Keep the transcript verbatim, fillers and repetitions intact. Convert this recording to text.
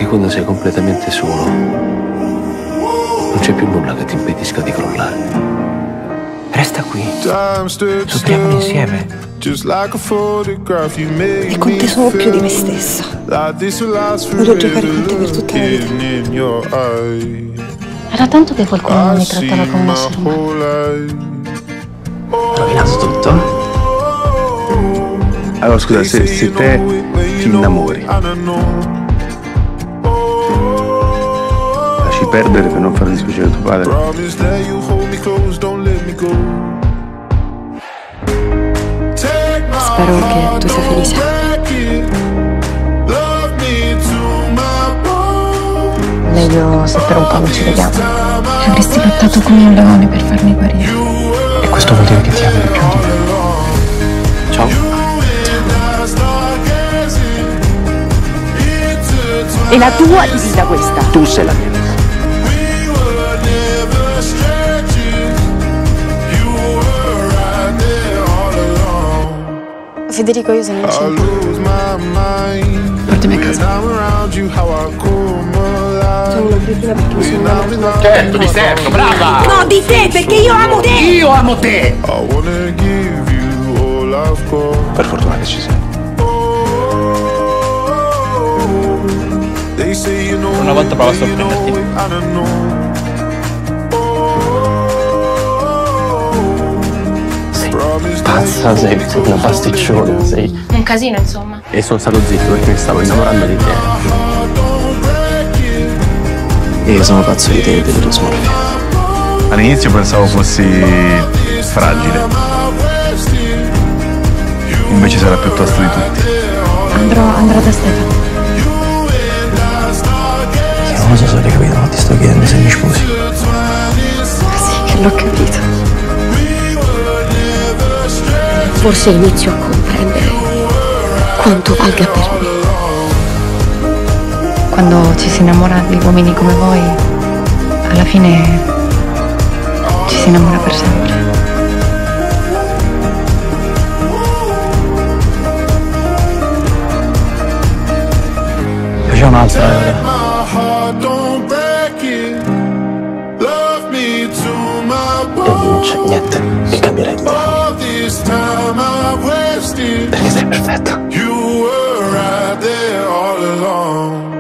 quando sei completamente solo, non c'è più nulla che ti impedisca di crollare. Resta qui, soffriamo insieme. E con te sono più di me stessa. Voglio giocare con te per tutta la vita. Era tanto che qualcuno non mi trattava come un essere umano. Ho rovinato tutto? Allora scusa, se, se te ti innamori, lasci perdere per non far dispiacere tuo padre? Spero che tu sia felice. Meglio se per un po' non ci vediamo. Avresti lottato come un leone per farmi guarire. E questo vuol dire che ti amo di più di me. Ciao. È la tua vita questa. Tu sei la mia vita. Federico, io sono incinta. Portami a casa. Sono una cretina perché mi sono innamorata. Certo, di Sergio, brava! No, di te, perché io amo te! Io amo te! Per fortuna che ci sei. Una volta prova a sorprenderti. Pazza, sei, sei una pasticciona, sei. Un casino, insomma. E sono stato zitto perché mi stavo innamorando di te. E io sono pazzo di te e delle tue smorfie. All'inizio pensavo fossi fragile, invece sarà più tosto di tutti. Andrò, andrò da Stefano. Io non so se l'hai capito, ma ti sto chiedendo se mi sposi. Sì, che l'ho capito. Forse inizio a comprendere quanto valga per me. Quando ci si innamora di uomini come voi, alla fine ci si innamora per sempre. C'è un'altra ora. E non c'è niente che cambierà in te. Perché sei perfetta.